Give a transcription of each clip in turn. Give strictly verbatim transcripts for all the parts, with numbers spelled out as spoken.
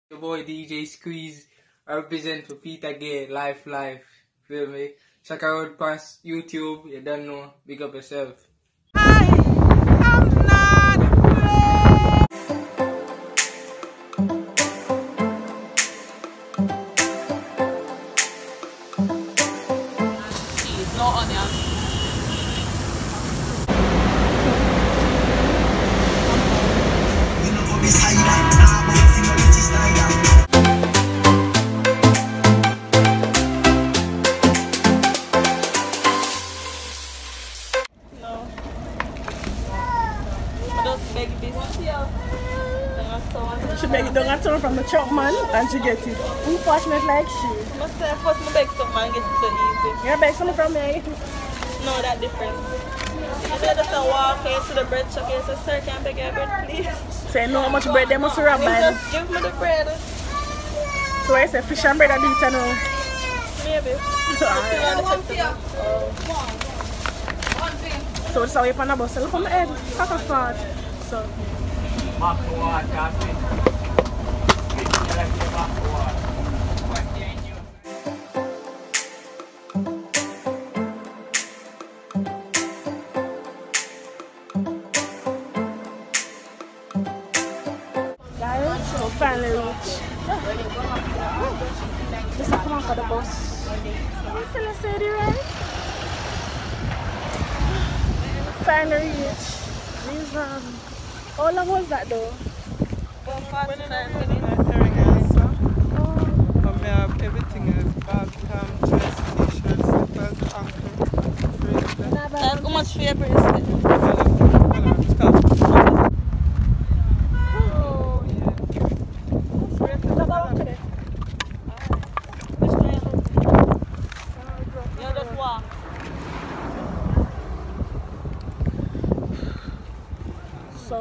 Your boy D J Squeeze, I represent for Peter Gay, Life Life, feel me? Check out past YouTube, you don't know, big up yourself. I am not afraid. Cheese, no onion. She beg it down and turn from the truck man and she get it. Unfortunate like she. Must say first I beg some man get it so easy. You beg something from me? No, that different. If you just a walk here to the bread shop, you say, sir, can I beg your bread please? Say no how much bread they must rob man. Just give me the bread. So I say fish and bread and eat now. Maybe. So this is how you pan a bus. Look on my head. Pack a fart. So guys, so finally reach. Just come on for the bus. Can I say it right? Finally reach. These um how long was that though? About forty-nine minutes. Oh. But me have everything else, bag, cam, dress, t-shirt, slippers, ankle, bracelet. That's how much for your bracelet? Oh, yeah. You just walk. So,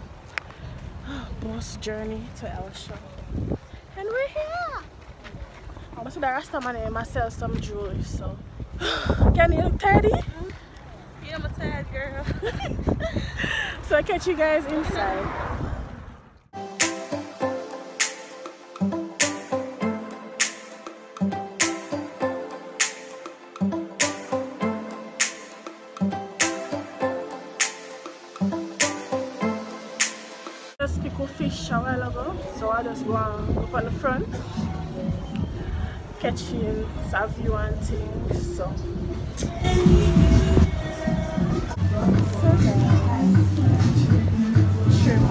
bus journey to El Shop. And we're here! I'm going to the Rasta man and myself some jewelry, so. Can you look tidy? Yeah, I'm a tired girl. So I'll catch you guys inside. Just pick up fish a while ago, so I just go and up on the front, catching some view and things. So, shrimp.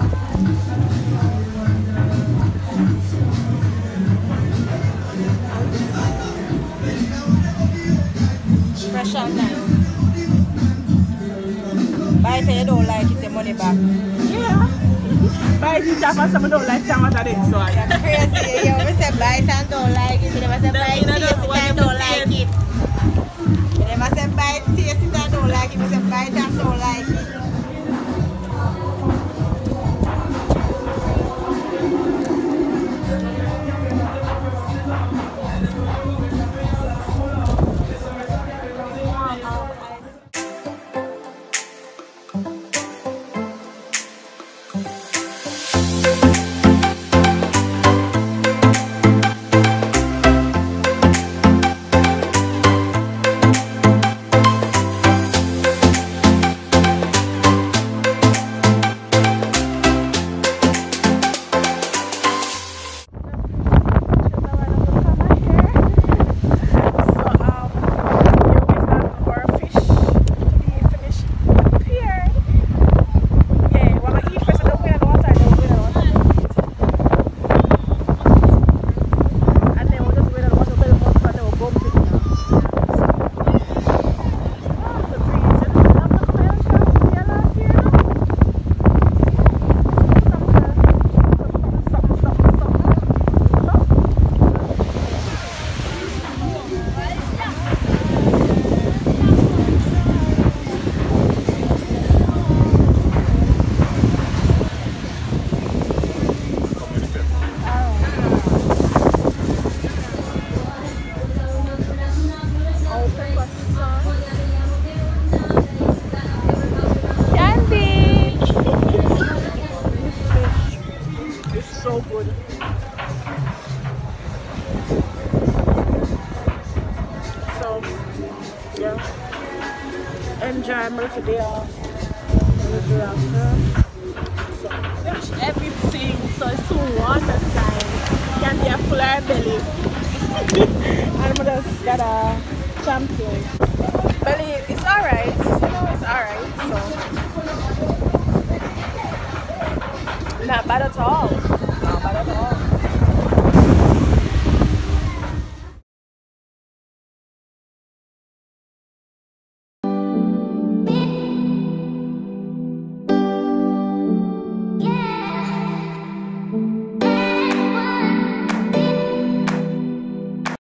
Fresh and nice. Buy it and you don't like it, the money back. Yeah. Buy it in Japan, some don't like tomato it, so I You're crazy. You always say buy it and don't like it. You never say buy it, taste it and don't like it. You never say buy it, taste it and don't like it. You say buy it and don't like it. enjoy my little day off. So, watch everything. So it's so water time. Can be a fuller belly. And I just got a champagne. Belly, it's alright. You know, it's alright. So, not bad at all.